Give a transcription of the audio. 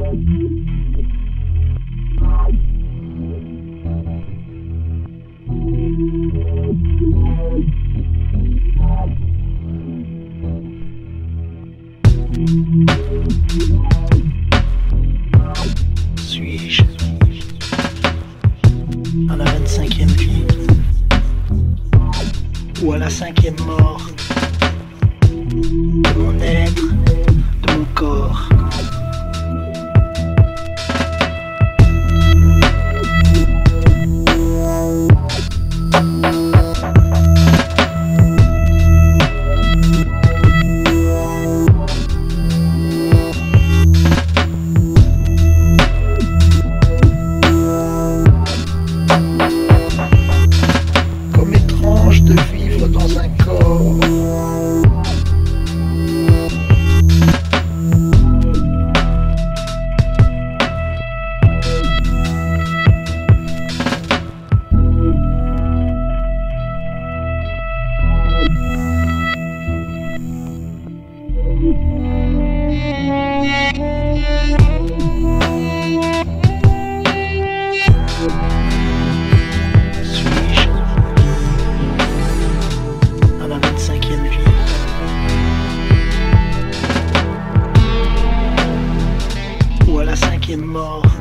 Suis-je à la 25e vie ou à la 5e mort de mon être, de mon corps? De vivre dans un corps. Ou à la 5e mort.